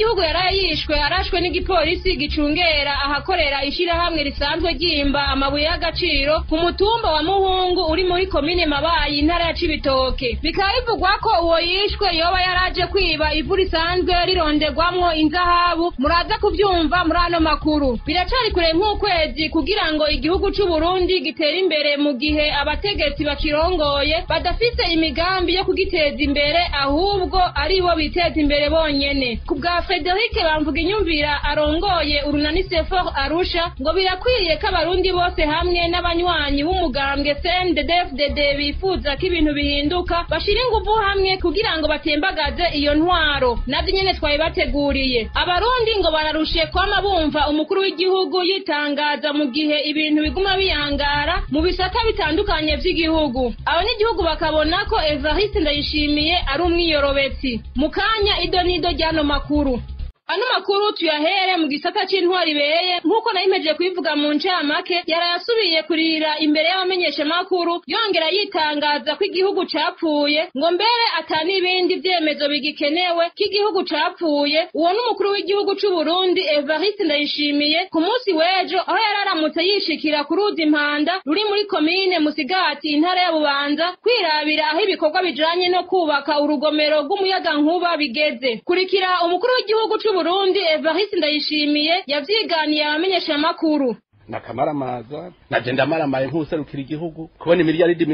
umunyagihugu yaraye yishwe arashwe n'igipolisi gicungera ahakorera ishirahamwe risanzwe ryimba amabuye y'agaciro ku mutumba wa Muhungu uri muri komine Mabayi intara ya Cibitoke. Bikaba bivugwa ko uwo yishwe yoba yaraje kwiba ivu risanzwe rironderwamwo inzahabu. Muraza kuvyumva muri ano makuru. Biracari kure nk'ukwezi kugira ngo igihugu c'u Burundi gitere imbere mu gihe abategetsi bakirongoye badafise imigambi yo kugiteza imbere ahubwo ari bo biteza imbere bonyene. Kubwa Frederic Bamvuga inyumvira arongoye urunani Sefor Arusha ngo birakwiriye ko abarundi bose hamwe n'abanywanyi b'umugambwe CNDD-FDD bifuza ko ibintu bihinduka bashira ingufu hamwe kugira ngo batembagaze iyo ntwaro. Navyo nyene twabibateguriye. Abarundi ngo bararushe kwama bumva umukuru w'igihugu yitangaza mu gihe ibintu biguma biyangara mu bisata bitandukanye vy'igihugu. Abanyagihugu bakabona ko Evariste Ndayishimiye ari umwiyorobetsi. Mukanya idonido ryano makuru. Ano makuru tuyahere mu gisata c'intwari bereye nkuko nayimeje kubivuga mu ncamake yarayasubiye kurira imbere y'abamenyesha makuru yongera yitangaza ko igihugu capfuye ngo mbere atani ibindi vyemezo bigikenewe ko igihugu capfuye. Uwo n'umukuru w'igihugu c'u Burundi Evariste Ndayishimiye ku munsi w'ejo aho yararamutse yishikira ku ruzi Impanda ruri muri komine Musigati intara ya Bubanza kwirabira aho ibikorwa bijanye no kubaka urugomero rw'umuyagankuba bigeze. Kurikira umukuru w'igihugu c'u Burundi Evariste Ndayishimiye yavyiganiye abamenyesha makuru. Nakamaramaza nagenda maramaye nk'userukira igihugu kubona miliyaridi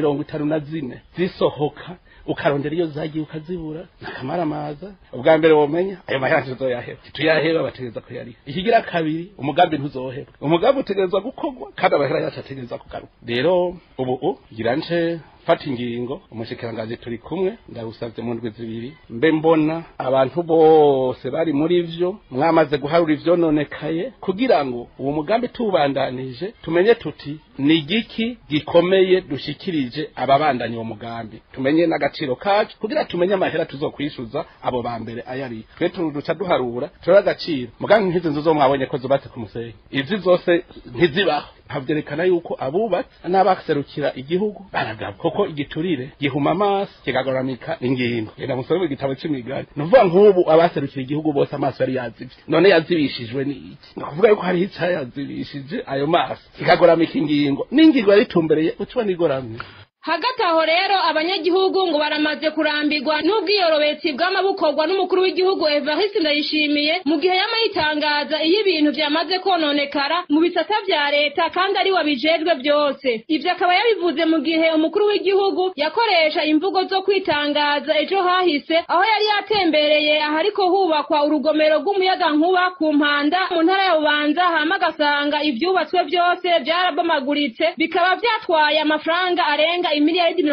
54 zisohoka ukarondera iyo zagiye ukazibura. Nakamaramaza ubwa mbere womenya ayo mahera tuzoyaheba tuyaheba bategeza ko yari ikigira kabiri umugambi ntuzoheba umugambi utegezwa gukorwa kandi abahera yacu ategeza kugaruka. Rero ubu giranje fata ingingo umushikirangaje turi kumwe ndagusavye mu ndwi zibiri mbe mbona abantu bose bari muri ivyo mwamaze guharura ivyo nonekaye kugira ngo uwo mugambi tubandanije tumenye tuti ni igiki gikomeye dushikirije ababandanye uwo mugambi tumenye n'agaciro kacu kugira tumenye amahera tuzokwishuza abo bambere ayari twe turuduca duharura tura agaciro mugambi nk'izi nzu zo mwabonye ko zubatse ku musenyi izi zose ntizibaho havyerekana yuko abubatse n'abaserukira igihugu baragaba koko igiturire gihuma amaso kigagoramika ingingo. Enda musome igitabo c'imigani nuvuga nk'ubu abaserukira igihugu bose amaso yari yazivye none yazibishijwe n'iki kuvuga yuko hari icayazibishije ayo maso kigagoramika ingingo n'ingingo yari itumbereye ucubona igoramye. Hagati aho rero abanyagihugu ngo baramaze kurambirwa n'ubwiyorobetsi bw'amabukorwa n'umukuru w'igihugu Evariste Ndayishimiye mu gihe yamayitangaza iyo ibintu vyamaze kononekara mu bisata vya leta kandi ari wabijejwe byose. Ivyo akaba yabivuze mu gihe umukuru w'igihugu yakoresha imvugo zo kwitangaza ejo hahise aho yari yatembereye ahariko hubakwa urugomero rw'umuyagankuba ku Mpanda mu ntara ya Bubanza hama agasanga ivyubatswe byose vyarabomaguritse bikaba vyatwaye amafaranga arenga imiliyaridi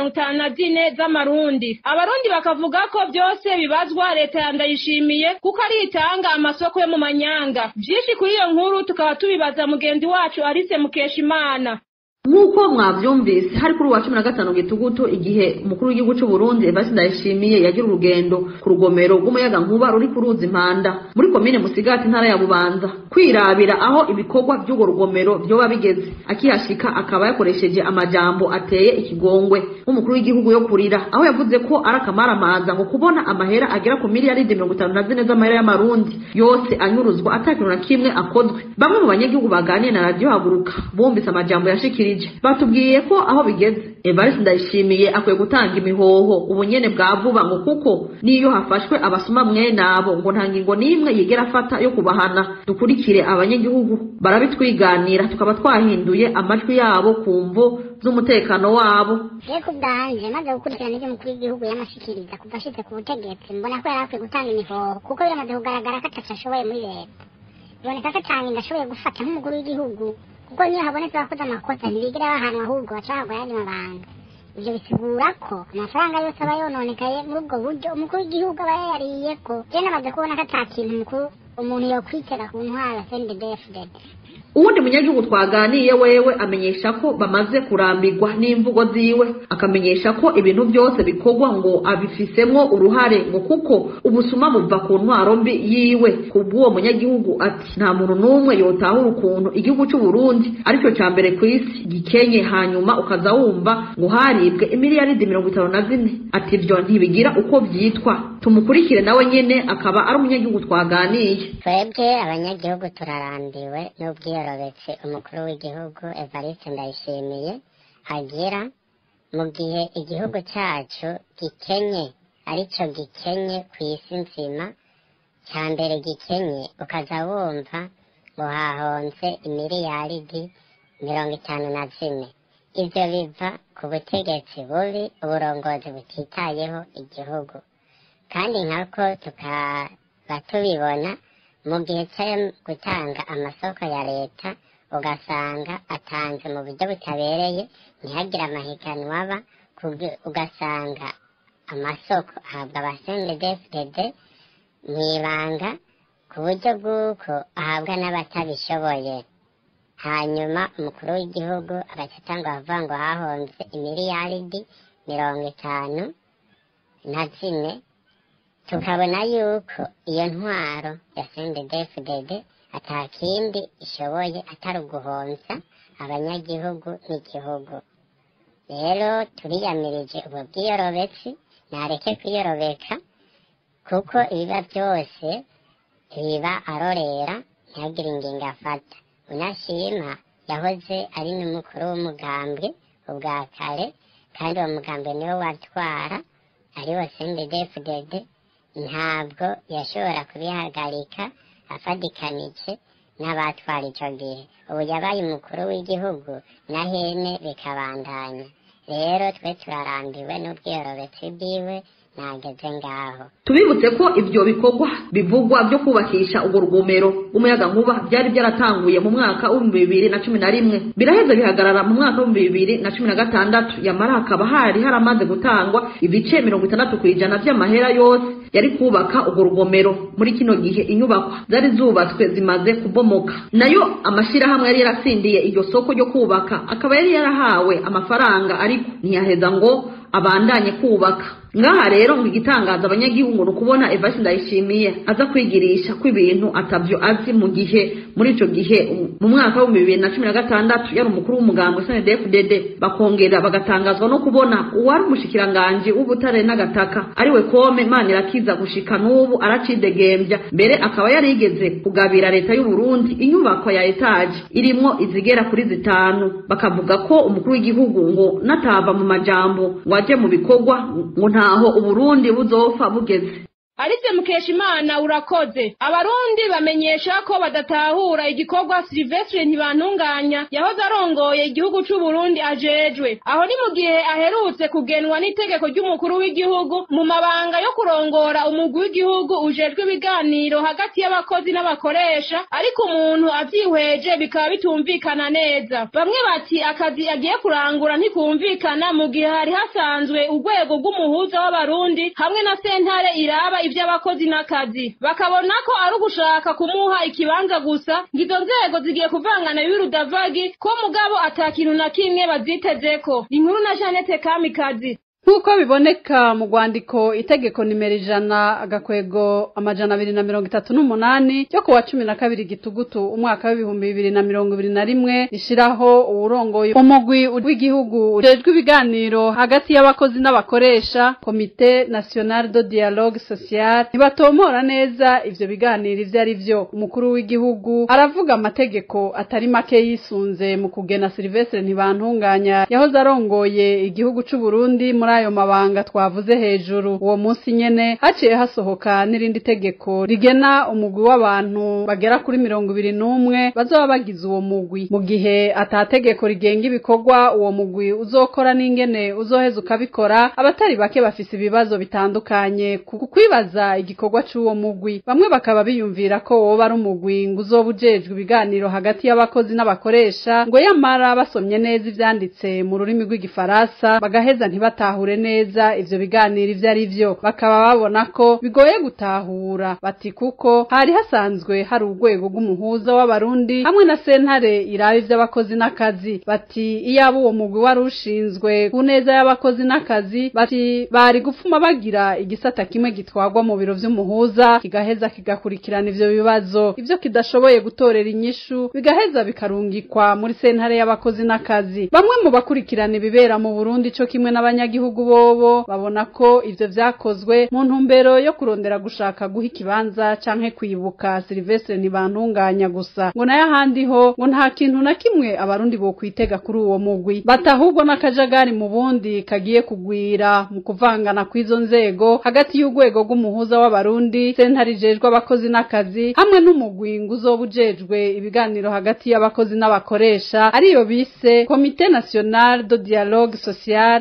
54 z'amarundi. Abarundi bakavuga ko byose bibazwa leta ya Ndayishimiye kuko ari itanga amasoko yo mu manyanga. Vyinshi kuri iyo nkuru tukaba tubibaza mugenzi wacu Alice Mukeshimana. Nk'uko mwavyumvise hari kuri wa 15 Gitugutu igihe umukuru w'igihugu c'u Burundi Evariste Ndayishimiye yagira urugendo ku rugomero rw'umuyagankuba ruri ku ruzi Impanda muri komine Musigati intara ya Bubanza kwirabira aho ibikorwa by'ugo rugomero byoba bigeze. Akihashika akaba yakoresheje amajambo ateye ikigongwe nk'umukuru w'igihugu yo kurira aho yavuze ko arakamaramaza ngo kubona amahera agera ku miliyaridi 54 z'amahera y'amarundi yose anyuruzwa atakintu na kimwe akozwe. Bamwe mu banyagihugu baganiye na radio Haguruka bumvise amajambo yashikirije batubwiye ko aho bigeze Evariste Ndayishimiye akwiye gutanga imihoho ubunyene bwa vuba ngo kuko niyo hafashwe abasuma mwe nabo ngo nta ngingo nimwe yigera afata yo kubahana. Dukurikire abanyagihugu barabitwiganira tukaba twahinduye amajwi yabo kumvo z'umutekano wabo. Yego bwanje maze gukurikirana ivyo mukuru w'igihugu yamashikiriza kuva ashitse ku butegetsi mbona ko yarakwiye gutanga imihoho kuko biramaze kugaragara ko atacashoboye muri leta. Biboneka ko atanga ashoboye gufata nk'umukuru w'igihugu kuko niyo habonetse abakoze amakosa ntibigera bahanwa ahubwo bacahagwa yandi mabanga. Ivyo bisigura ko amafaranga yose aba yononekaye muri ubwo buryo umukuru w'igihugu aba yayariyeko. Je namaze kubona ko ata kintu umukuru umuntu yokwitera ku ntwara CNDD-FDD. uwundi munyagihugu twaganiye wewe amenyesha ko bamaze kurambirwa n'imvugo ziwe, akamenyesha ko ibintu byose bikorwa ngo abifisemwo uruhare ngo kuko ubusuma buva ku ntwaro mbi yiwe. Kubw'uwo munyagihugu ati nta muntu n'umwe yotahura ukuntu igihugu cy'u Burundi aricyo cya mbere ku isi gikenye hanyuma ukaza wumva ngo haribwe imiliyaridi 54. Ati ibyo ntibigira uko byitwa. Tumukurikire nawe nyene akaba ari umunyagihugu twaganiye. Twebwe abanyagihugu turarambiwe n'ubwiyorobetse umukuru w'igihugu Evariste Ndayishimiye agira mu gihe igihugu cyacu gikenye, arico gikenye ku isi nzima, cya mbere gikenye, ukaza wumva ngo hahonze imiliyaridi 54. Ivyo biva ku butegetsi bubi, uburongozi butitayeho igihugu. Kandi nkako tukaba tubibona mu gihe cyo gutanga amasoko ya leta, ugasanga atanze mu buryo butabereye, ntihagire amahiganwa aba, ugasanga amasoko ahabwa abasendedefded mwibanga ku buryo bw'uko ahabwa n'abatabishoboye. Hanyuma umukuru w'igihugu agatanga avuga ngo hahonze imiliyaridi 54. Tukabona yuko iyo ntwaro ya CNDD-FDD atakindi ishoboye atari uguhonza abanyagihugu n'igihugu. Rero turiyamirije ubwo bwiyorobetsi, nareke kwiyorobeka, kuko ibiba byose biba arorera ntihagire ingingo afata. Unashima yahoze ari n'umukuru w'umugambwe ubwa kare, kandi uwo mugambwe niwe watwara ariwo CNDD-FDD, ntabwo yashobora kubihagarika afadikanije n'abatwara icyo gihe. Ubu yabaye umukuru w'igihugu na hene bikabandanya. Rero twe turarambiwe n'ubwiyorobetsi bwiwe, nageze ngaho. Tubibutse ko ibyo bikorwa bivugwa byo kubakisha urwo rugomero umuyaga nkuba byari byaratanguye mu mwaka wa 2011, biraheze bihagarara mu mwaka wa 2016. Yamara hakaba haramaze gutangwa ibice 60% by'amahera yose yari kubaka urwo rugomero. Muri kino gihe inyubako zari zubatswe zimaze kubomoka, nayo amashirahamwe yari yarasindiye iryo soko ryo kubaka akaba yari yarahawe amafaranga, ariko ntiyaheza ngo abandanye kubaka. Ngaha rero ngo igitangaza abanyagihugu no kubona Evariste Ndayishimiye aza kwigirisha kw'ibintu atavyo azi, mu gihe muri ico gihe mu mwaka wa 2016 yari umukuru w'umugambo CNDD-FDD. Bakongera bagatangazwa no kubona uwari umushikiranganje w'ubutare n'agataka ariwe Kome Manirakiza gushika n'ubu aracidegembya, mbere akaba yari yigeze kugabira leta y'u Burundi inyubako ya etage irimo izigera kuri 5. Bakavuga ko umukuru w'igihugu ngo natava mu majambo waje mu bikorwa ngo ntaho Uburundi buzopfa bugeze. Alice Mukeshimana urakoze. Abarundi bamenyesha ko badatahura igikorwa Silvestre Ntibantunganya yahoze arongoye igihugu cy'u Burundi ajejwe. Aho ni mu gihe aherutse kugenwa n'itegeko ry'umukuru w'igihugu mu mabanga yo kurongora umugwi w'igihugu ujejwe ibiganiro hagati y'abakozi n'abakoresha, ariko umuntu avyihweje bikaba bitumvikana neza. Bamwe bati akazi agiye kurangura ntikumvikana, mu gihe hari hasanzwe urwego rw'umuhuza w'abarundi hamwe na sentare iraba ivy'abakozi n'akazi. Bakabona ko ari ugushaka kumuha ikibanza gusa, ngizo nzego zigiye kuvangana y'urudavagi ko mugabo atakintu na kimwe bazitezeko. Inkuru na Jeannette Kamikazi. Nkuko biboneka mu rwandiko itegeko nimero 100/238 ryo kuwa 12 Gitugutu umwaka wa 2021 rishiraho uburongoye umugwi w'igihugu ujejwe ibiganiro hagati y'abakozi n'abakoresha, Comité National de Dialogue Social, ntibatomora neza ivyo biganiro ivyo ari vyo. Umukuru w'igihugu aravuga amategeko atari make yisunze mu kugena Silvestre Ntibantunganya yahoze arongoye igihugu cy'u Burundi muri ayo mabanga twavuze hejuru. Uwo munsi nyene haciye hasohoka n'irindi tegeko rigena umugwi w'abantu bagera kuri 21 bazoba bagize uwo mugwi. Mu gihe atategeko rigenga ibikorwa uwo mugwi uzokora n'ingene uzoheza ukabikora, abatari bake bafise ibibazo bitandukanye ku kwibaza igikorwa c'uwo mugwi. Bamwe bakaba biyumvira ko woba ari umugwi ngo uzobujejwe ibiganiro hagati y'abakozi n'abakoresha, ngo yamara basomye neza ivyanditse mu rurimi rw'igifaransa bagaheza ntibatahure batahure neza ivyo biganiro ivyo ari vyo bakaba babona ko bigoye gutahura bati kuko hari hasanzwe hari urwego rw'umuhuza w'abarundi hamwe na sentare iraba ivy'abakozi n'akazi bati iyaba uwo mugwi wari ushinzwe ku neza y'abakozi n'akazi bati bari gupfuma bagira igisata kimwe gitwagwa mu biro vy'umuhuza kigaheza kigakurikirana ivyo bibazo ivyo kidashoboye gutorera inyishu bigaheza bikarungikwa muri sentare y'abakozi n'akazi bamwe mu bakurikirana ibibera mu Burundi co kimwe n'abanyagihugu bobo babona ko ivyo vyakozwe mu ntumbero yo kurondera gushaka guha ikibanza canke kwibuka Silvestre Ntibantunganya gusa ngo nayo ahandi ho ngo nta kintu na kimwe abarundi bo kwitega kuri uwo mugwi batahubwo n'akajagari mu bundi kagiye kugwira mu kuvangana kw'izo nzego hagati y'urwego rw'umuhuza w'abarundi sentare ijejwe abakozi n'akazi hamwe n'umugwi ngo uzobujejwe ibiganiro hagati y'abakozi n'abakoresha ariyo bise Comité National de Dialogue Social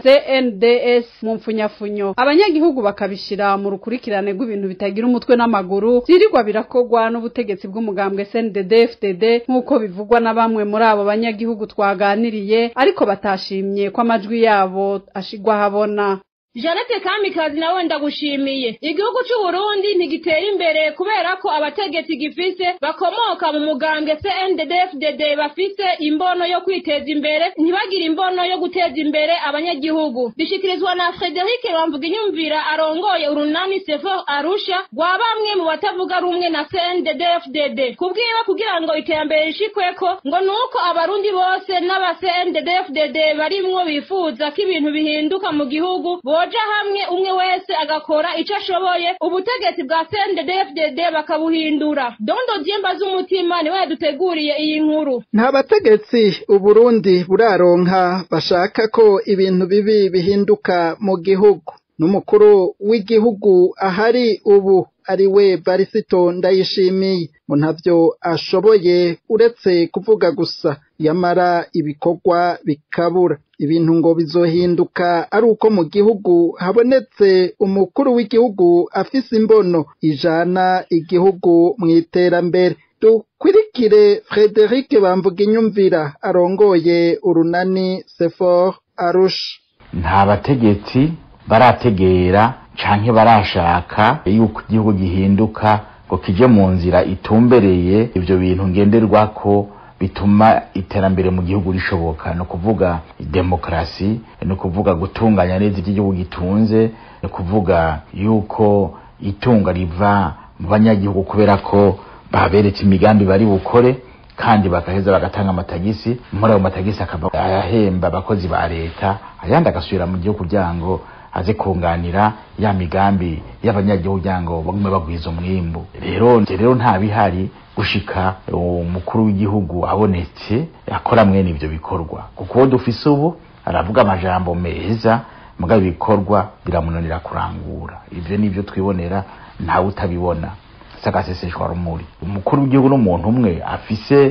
CNDS mu mfunyafunyo abanyagihugu bakabishira mu rukurikirane rw'ibintu bitagira umutwe n'amaguru zirirwa birakogwa n'ubutegetsi bw'umugambwe CNDD-FDD nk'uko bivugwa na bamwe muri abo banyagihugu twaganiriye ariko batashimye ko amajwi yabo ashigwa habona. Janete Kamikazi nawe ndagushimiye. Igihugu cy'u Burundi ntigitera imbere kubera ko abategetsi gifise bakomoka mu mugambwe CNDD-FDD bafise imbono yo kwiteza imbere ntibagira imbono yo guteza imbere abanyagihugu. Bishikirizwa na Frederic Bamvuginyumvira arongoye urunani Sefor Arusha rwa bamwe mu batavuga rumwe na CNDD-FDD. Kubwiwe kugira ngo iterambere rishikweko ngo nuko abarundi bose n'aba CNDD-FDD barimwo bifuza ko ibintu bihinduka mu gihugu boja hamwe umwe wese agakora ico ashoboye ubutegetsi bwa CNDD-FDD bakabuhindura. Dondo Diemba z'umutima niwe yaduteguriye iyi nkuru. Nta bategetsi Uburundi buraronka bashaka ko ibintu bibi bihinduka mu gihugu. N'umukuru w'igihugu ahari ubu ariwe Barisito Ndayishimiye ngo ntavyo ashoboye uretse kuvuga gusa yamara ibikorwa bikabura. Ibintu ngo bizohinduka ari uko mu gihugu habonetse umukuru w'igihugu afise imbono ijana igihugu mu iterambere. Dukurikire Frederic Bamvuginyumvira arongoye urunani Sefor Arusha. Nta bategetsi barategera canke barashaka yuko igihugu gihinduka ngo kije mu nzira itumbereye ivyo bintu ngenderwako bituma iterambere mu gihugu rishoboka no kuvuga demokrasi no kuvuga gutunganya neza igihugu gitunze no kuvuga yuko itunga riva mu banyagihugu kubera ko baberetse imigambi bari bukore kandi bakaheza bagatanga amatagisi muri ayo matagisi akaba ayahemba abakozi ba leta ayandi agasubira mu gihugu kugirango aze kunganira ya migambi y'abanyagihugu kugirango bagume bagwiza umwimbu. Rero nta bihari gushika umukuru w'igihugu abonetse akora mwene ivyo bikorwa kuko dufise ubu aravuga amajambo meza mugabe bikorwa biramunanira kurangura. Ivyo nivyo twibonera nta utabibona sakaseseshwa rumuri. Umukuru w'igihugu n'umuntu umwe afise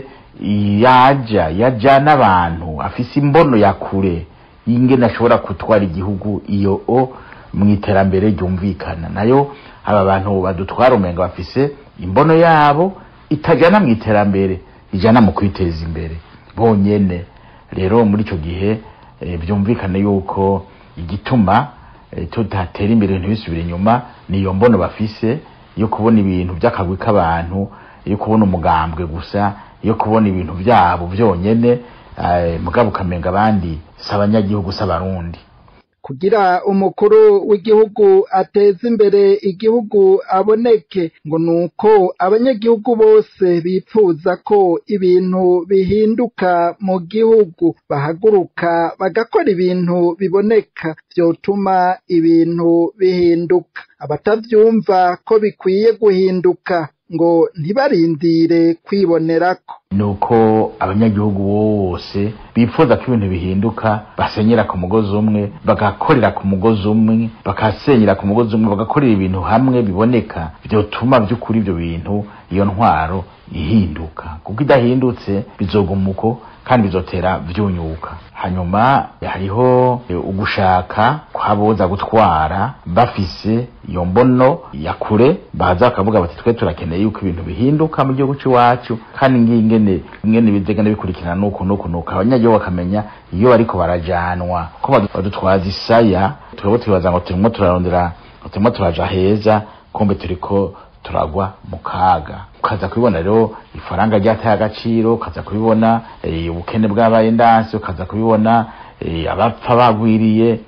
yaja n'abantu afise imbono yakure ingene ashobora kutwara igihugu iyo mu iterambere ryumvikana. Nayo aba bantu badutwara umenga bafise imbono yabo itajana mu iterambere ijana mu kwiteza imbere bonyene. Rero muri ico gihe byumvikana yuko igituma tutatera imbere ntibisubire inyuma niyo mbono bafise yo kubona ibintu by'akagwi k'abantu, yo kubona umugambwe gusa, yo kubona ibintu byabo byonyene mugabo kamenga abandi sabanyagihugu s'abarundi. Kugira umukuru w'igihugu ateza imbere igihugu aboneke ngo nuko abanyagihugu bose bipfuza ko ibintu bihinduka mu gihugu bahaguruka bagakora ibintu biboneka vyotuma ibintu bihinduka. Abatavyumva ko bikwiye guhinduka ngo ntibarindire kwibonerako. Nuko abanyagihugu bose bipfuza ko ibintu bihinduka basenyera ku mugozi umwe, bagakorera ku mugozi umwe, bakasenyera ku mugozi umwe, bagakorera ibintu hamwe biboneka vyotuma vy'ukuri ivyo bintu iyo ntwaro ihinduka. Kuko idahindutse bizogumuko kandi bizotera vyunyuka. Hanyuma hariho ugushaka kwaboza gutwara bafise iyo mbono yakure baza bakavuga bati twe turakeneye yuko ibintu bihinduka mu gihugu cy'iwacu kandi ngingene nyene mwene bizegana bikurikirana nuko abanyagihugu bakamenya iyo bariko barajanwa ko badutwaza isaya twebwe twibaza ngo turimo turarondera turimo turaja heza kumbe turiko turagwa mu kaga ukaza kubibona rero ifaranga ryataye agaciro ukaza kubibona ubukene bw'abaye ndanse ukaza kubibona abapfa bagwiriye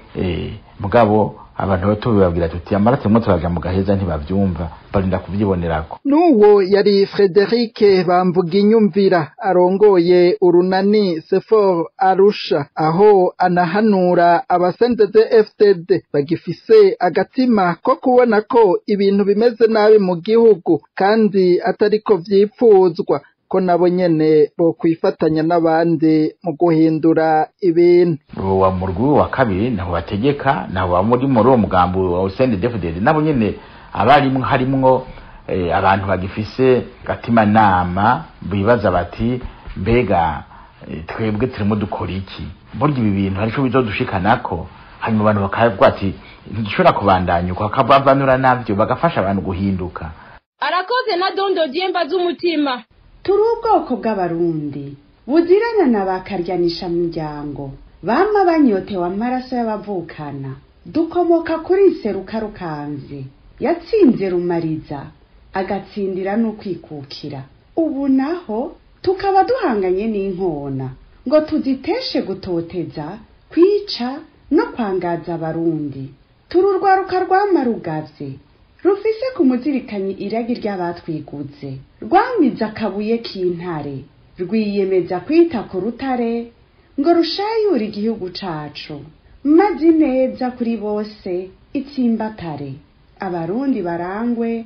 mugabo abantu bato bibabwira tuti amarate mwe turaja mu gaheza ntibavyumva barinda kuvyibonerako. Nuwo yari Frederic Bamvuginyumvira arongoye urunani Sefor Arusha aho anahanura abasendeze FTD bagifise agatima ko kubona ko ibintu bimeze nabi mu gihugu kandi atariko vyipfuzwa ko nabo nyene bo kwifatanya n'abandi mu guhindura ibintu. Wa murgu wa kabiri naho bategeka naho muri uwo mugambo wa CNDD-FDD nabo nyene abarimwe harimwo abantu bagifise gatima nama bibaza bati mbega twebwe turimo dukora iki burya ibi bintu ariko bizodushikanako hanyuma abantu bakavuga ati ntishobora kubandanya uko akabavanura navyo bagafasha abantu guhinduka. Arakoze na Dondo Diemba z'umutima. Turi ubwoko bw'abarundi buzirana na bakaryanisha miryango bama banyotewe amaraso y'abavukana dukomoka kuri Seruka Rukanze yatsinze Rumariza agatsindira n'ukwikukira ubu naho tukaba duhanganye n'inkona ngo tuziteshe gutoteza kwica no kwangaza abarundi tururwaruka rwamarugavye rufise kumuzirikanyi iragi ry'abatwiguze rwamiza akabuye k'intare rwiyemeza kwita ku rutare ngo rushayure igihugu cacu mazi neza kuri bose itsimbatare abarundi barangwe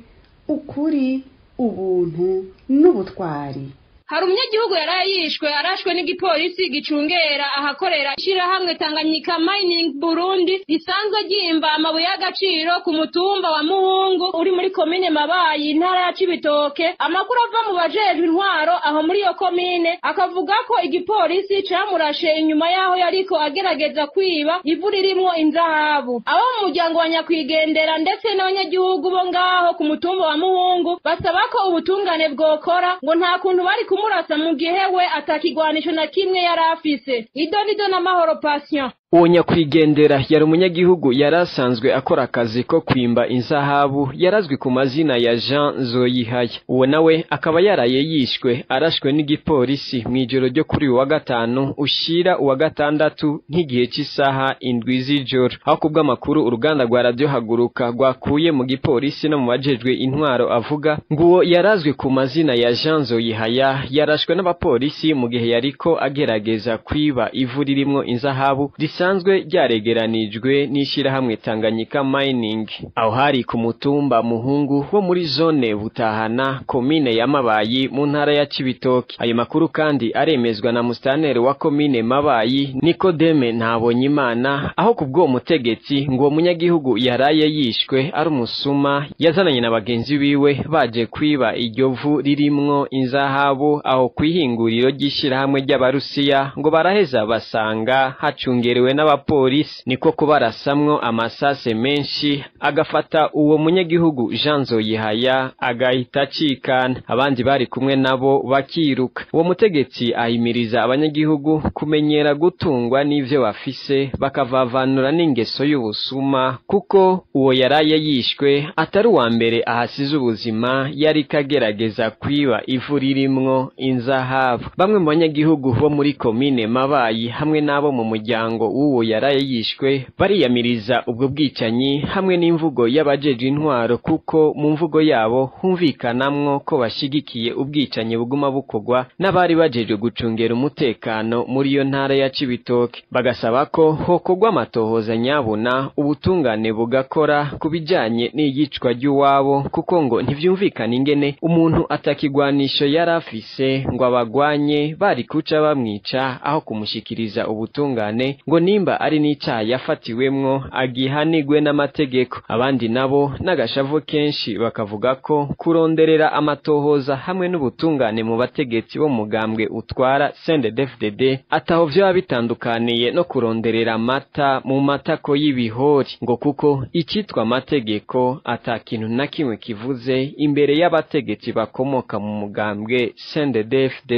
ukuri ubuntu n'ubutwari. Hari umunyagihugu yarayishwe arashwe n'igipolisi gicungera ahakorera ishirahamwe Tanganyika Mining Burundi risanzwe ryimba amabuye y'agaciro ku mutumba wa Muhungu uri muri komine Mabayi intara ya Cibitoke. Amakuru ava mu bajejwe intwaro aho muri iyo komine akavuga ko igipolisi camurashe inyuma yaho yariko agerageza kwiba ivu ririmwo inzahabu. Abo mu muryango wa Nyakwigendera ndetse n'abanyagihugu bo ngaho ku mutumba wa Muhungu basaba ko ubutungane bwokora ngo nta kuntu bari kumurasa mu gihe we atakigwanisho na kimwe yarafise. Idonido na Mahoro Patient. Uwo Nyakwigendera yari umunyagihugu yarasanzwe akora akazi ko kwimba inzahabu yarazwi ku mazina ya Jean Zoyihaya. Uwo nawe akaba yaraye yishwe arashwe n'igipolisi mw'ijoro ryo kuri uwa gatanu ushira uwa gatandatu nk'igihe cy'isaha 7 z'ijoro. Aho kubw'amakuru uruganda rwa Radio Haguruka rwakuye mu gipolisi no mu bajejwe intwaro avuga ngo yarazwi ku mazina ya Jean Zoyihaya yarashwe n'abapolisi mu gihe yariko agerageza kwiba ivu ririmwo inzahabu risanzwe ryaregeranijwe n'ishirahamwe Tanganyika Mining. Aho hari ku mutumba Muhungu wo muri zone Butahana komine ya Mabayi mu ntara ya Cibitoke. Ayo makuru kandi aremezwa na mustaneri wa komine Mabayi Nikodeme Ntabonyimana aho kubwo mutegetsi ngo umunyagihugu yaraye yishwe ari umusuma yazananye na bagenzi biwe baje kwiba iryo vu ririmwo inzahabu aho kwihinguriro ry'ishirahamwe ry'Abarusiya ngo baraheza basanga hacungerewe n'abapolisi niko kubarasamwo amasase menshi agafata uwo munyagihugu Jean Zoyihaya agahita acikana abandi bari kumwe nabo bakiruka. Uwo mutegetsi ahimiriza abanyagihugu kumenyera gutungwa n'ivyo bafise bakavavanura n'ingeso y'ubusuma kuko uwo yaraye yishwe atari uwa mbere ahasize ubuzima yari kagerageza kwiba ivu ririmwo inzahabu. Bamwe mu banyagihugu bo muri komine Mabayi hamwe nabo mu muryango uwo yaraye yishwe bariyamiriza ubwo bwicanyi hamwe n'imvugo y'abajeje intwaro kuko mu mvugo yabo humvikanamwo ko bashigikiye ubwicanyi buguma bukogwa n'abari bajeje gucungera umutekano muri iyo ntara ya Cibitoke. Bagasaba ko hokogwa amatohoza nyabuna ubutungane bugakora kubijanye n'iyicwa ry'uwabo kuko ngo ntivyumvikana ingene umuntu atakigwanisho yarafise ngo abagwanye bari kuca bamwica aho kumushikiriza ubutungane ngo nimba ari n'icaha yafatiwemwo agihanigwe n'amategeko. Abandi nabo n'agashavu kenshi bakavuga ko kuronderera amatohoza hamwe n'ubutungane mu bategetsi bo mugambwe utwara CNDD-FDD ataho vyoba bitandukaniye no kuronderera amata mu matako y'ibihori ngo kuko icitwa amategeko atakintu na kimwe kivuze imbere y'abategetsi bakomoka mu mugambwe CNDD-FDD.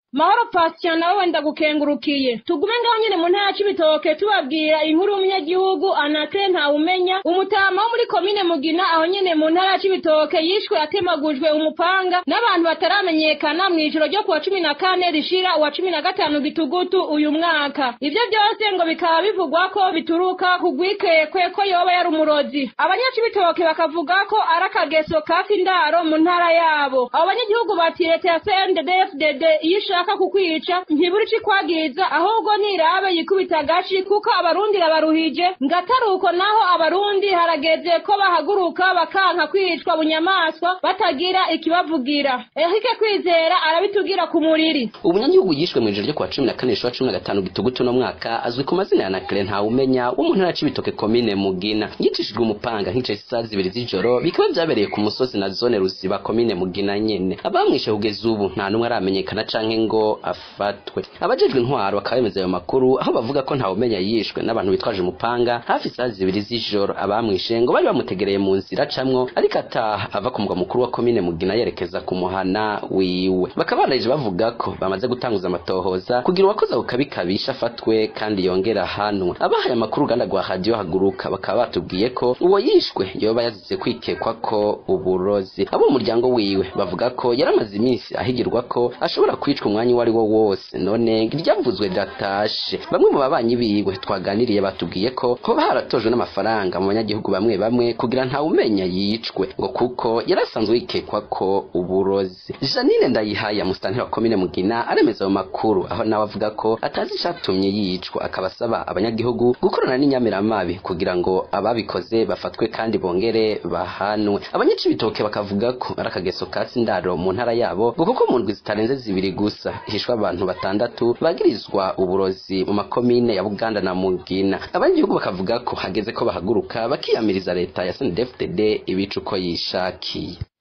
Mahoro Patient nawe wenda gukengurukiye. Tugume ngaho nyene mu ntara y'Ibitoke tubabwira inkuru y'umunyagihugu Anate Ntawumenya umutama wo muri komine Mugina aho nyene mu ntara y'Ibitoke yishwe atemagujwe umupanga n'abantu bataramenyekana mu ijoro ryo kuwa 14 rishira wa 15 gitugutu uyu mwaka. Ivyo byose ngo bikaba bivugwa ko bituruka kugwikekwe ko yoba yari umurozi. Abanyacibitoke bakavuga ko arakageso kafindaro mu ntara yabo. Abo banyagihugu bati leta ya CNDD-FDD ishaka kukwica ntiburi cikwagiza ahubwo nirabe yikubita gashi kuko abarundi rabaruhije ngataruko naho abarundi harageze ko bahaguruka bakanka kwicwa bunyamaswa batagira ikibavugira. Erike Kwizera arabitugira ku muriri. Umunyagihugu yishwe mu ijoro ryo kuwa 14/15 gitugutu no mwaka azwi ku mazina ya Anate Ntawumenya wo mu ntara y'Ibitoke komine Mugina. Yicishijwe umupanga nk'ice saa 2 z'ijoro bikaba byabereye ku musozi na zone Ruziba komine Mugina nyene. Abamwishe kugeza ubu nta numwe aramenyekana canke ngo afatwe. Abajejwe intwaro bakabemeza ayo makuru aho bavuga ko Ntawumenya yishwe n'abantu bitwaje umupanga hafi saa 2 z'ijoro. Abamwishe ngo bari bamutegereye mu nzira camwo ariko ataha ava ku mugwa mukuru wa komine Mugina yerekeza ku muhana wiwe. Bakabaraje bavuga ko bamaze gutanguza amatohoza kugira uwakoze ukabikabisha afatwe kandi yongera hanwa. Abahaye amakuru Uganda rwa radio haguruka bakaba batubwiye ko uwo yishwe yoba yazize kwikekwa ko uburozi. Abo umuryango wiwe bavuga ko yaramaze iminsi ahigirwa ko ashobora kwicwa umwanya wari wo wose none iryavuzwe riratashe. Bamwe mu babanyi biwe twaganiriye batubwiye ko hoba haratojwe n'amafaranga mu banyagihugu bamwe bamwe kugira Ntawumenya yicwe ngo kuko yarasanzwe yikekwa ko uburozi. Janine Ndayihaya musitanteri wa komine Mugina aremeza ayo makuru aho nawe avuga ko atazi icatumye yicwa akabasaba abanyagihugu gukorana n'inyamiramabi kugira ngo ababikoze bafatwe kandi bongere bahanwe. Abanyacibitoke bakavuga ko arakageso kasindaro mu ntara yabo ngo kuko mu ndwi zitarenze 2 gusa hishwa abantu 6 bagirizwa uburozi mu makomine ya Buganda na Mugina. Abanyagihugu bakavuga ko hageze ko bahaguruka bakiyamiriza leta ya CNDD-FDD ibicuko yishakiye.